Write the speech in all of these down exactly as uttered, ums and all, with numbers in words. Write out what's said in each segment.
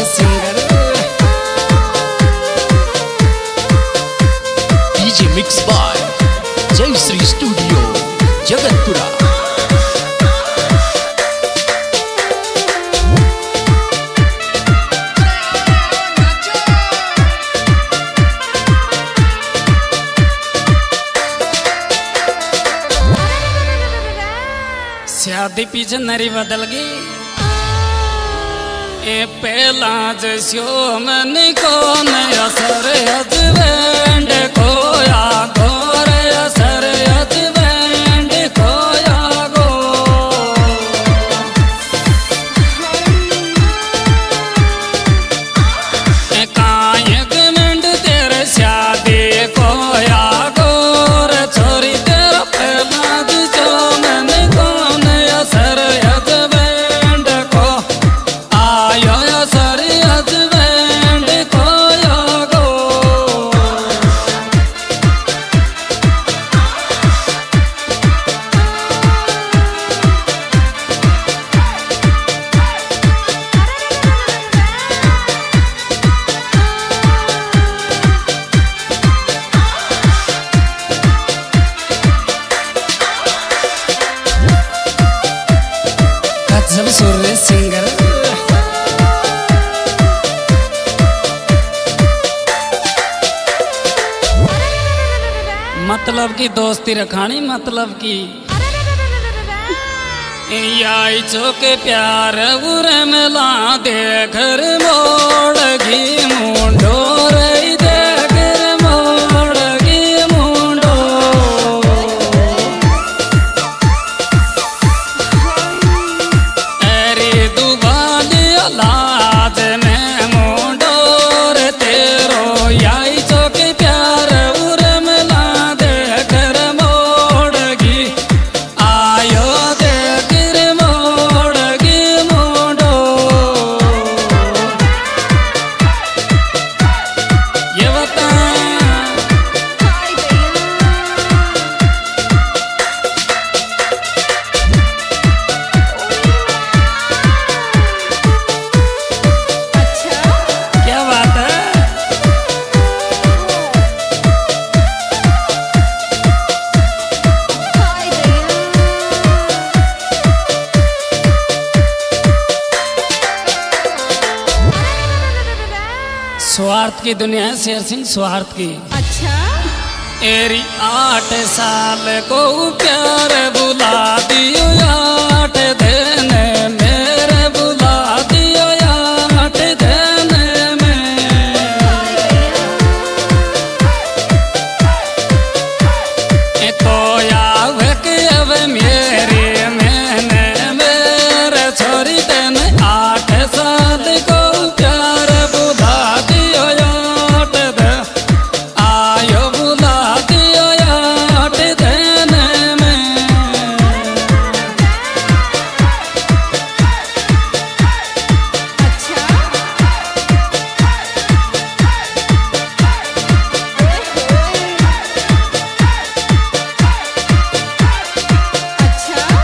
Singer DJ mix by जय Shri studio Jagatpura. शादी पीछे नरी बदल गई ए पहला जैसो मन को नया सर हजबैंड खोया गोर सर हजबैंड खोया गो कायक मिंड तेरे शादी खोया गोर छोरी तेरा पहला जैसो मन को नया सर हजबैंड को आयो सर हजबैंड खोया गो गजल सुर सिंगर मतलब की दोस्ती रखानी मतलब की आई चौके प्यार उर मिला देकर मोड़गी मुंडो रे देकर मोड़गी मुंडो अरे दुबाली लाज में मुंडो रे तेरो आई चौके प्यार उर मिला देकर मोड़गी आयो देकर मोड़गी मुंडो ये बता क्या बात है स्वार्थ की दुनिया है शेर सिंह स्वार्थ की। अच्छा एरी आठ साल को प्यार बुला दियो आठ दिन मेरे बुला दियो आठ दिन में ए कोया वक अब मेरी मैंने मेरे छोरी दिन आठ साल को प्यार बुला दियो आठ दिन आयो बुला दियो आठ दिन में अच्छा अच्छा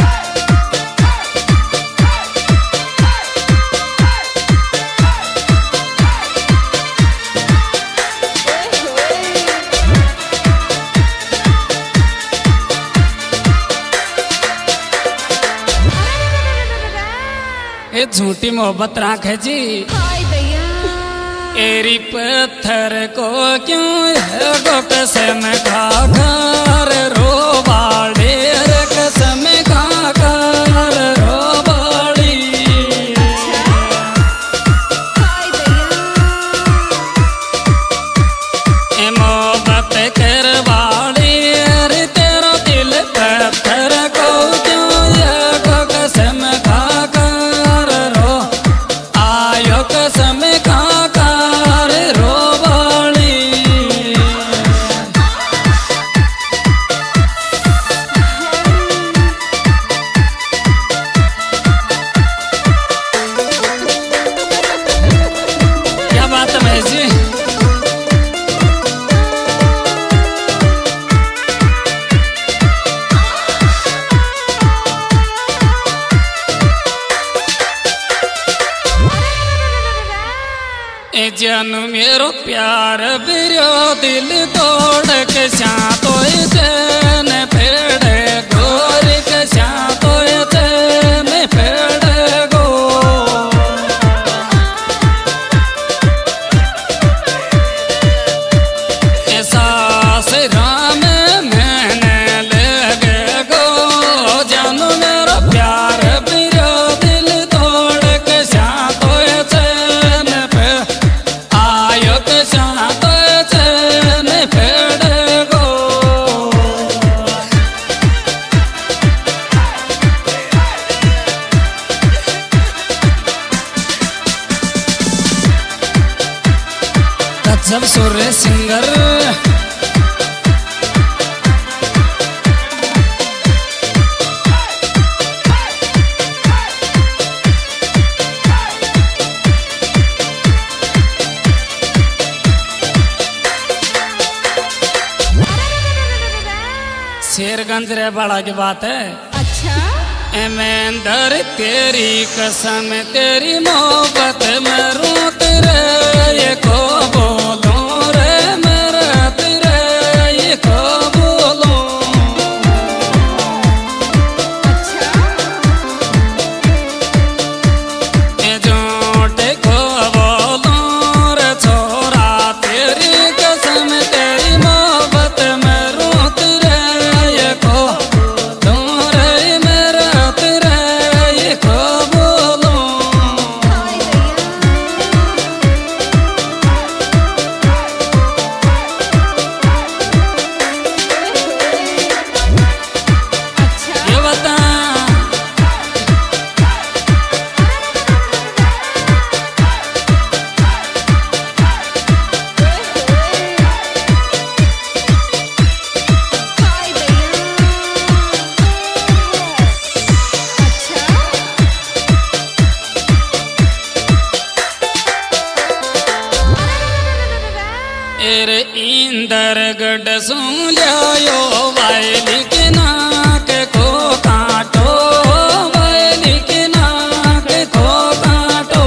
ये झूठी मोहब्बत राख है जी हाय दैया एरी पत्थर को क्यों है गो कसम खा कर रो बाड़ी रे कसम खा कर रो बाड़ी हाय दैया ए मोहब्बत कर बाड़ी रे तेरा दिल पत्थर को क्यों है गो कसम खा कर रो आयो कसम खा कर रो बाड़ी क्या बात है महेश जी ए जन मेरो प्यार बिरो दिल तोड़ के तो चैन फेड़े गोर के तो चैन फेड़े गो सास राम मैंने लगे गो जन मेरो प्यार बिरो दिल तोड़ के तो चैन पे आयो के तो चैन फेड़े गो गजब सुर सिंगर शेरगंज रे बड़ा की बात है। अच्छा एमेंदर तेरी कसम तेरी मोहब्बत में रोत रे ये को बोलो रे मेरा तेरे ये को बोलो अच्छा ए जोटे को बोलो रे छोरा तेरी कसम तेरी मोहब्बत में रोत रे ये को बोलो रे मेरा तेरे ये को बोलो हाय दैया अच्छा ये बता हाय दैया एरे इंदर गड सुन लियो वायली के नाक को काटो वायली के नाक को काटो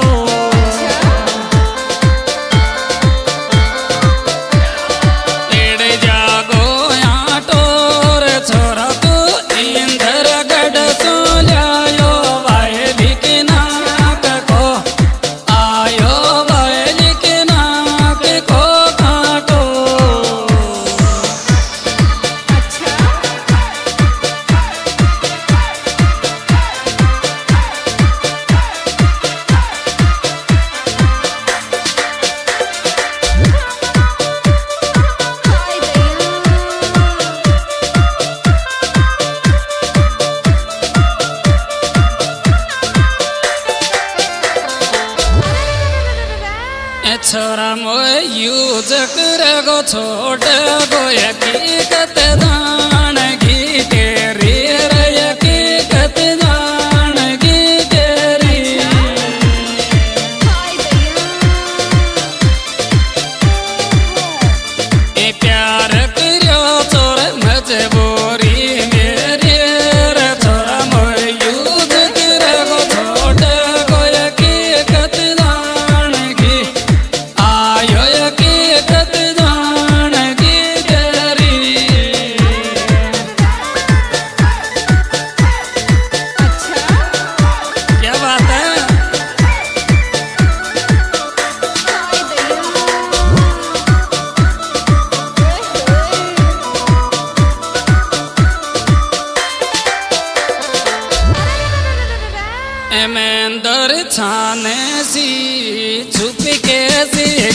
एड़े जागो आटो रे छोरा तू इंदर गड सुन लियो वायली के नाक को आयो वायली के नाक को काटो अच्छा हाय दैया ए छोरा मोए यूज करे गो छोड़ गो हकीकत जान की तेरी रे हकीकत जान की तेरी हाय दैया ए प्यार करियो छोर मजबूरी मेरी रे छोरा मोए यूज करे गो छोड़ गो हकीकत जान की आयो हकीकत जान की तेरी अच्छा क्या बात है। हाय दैया एमेंदर छाने सी छुप के सी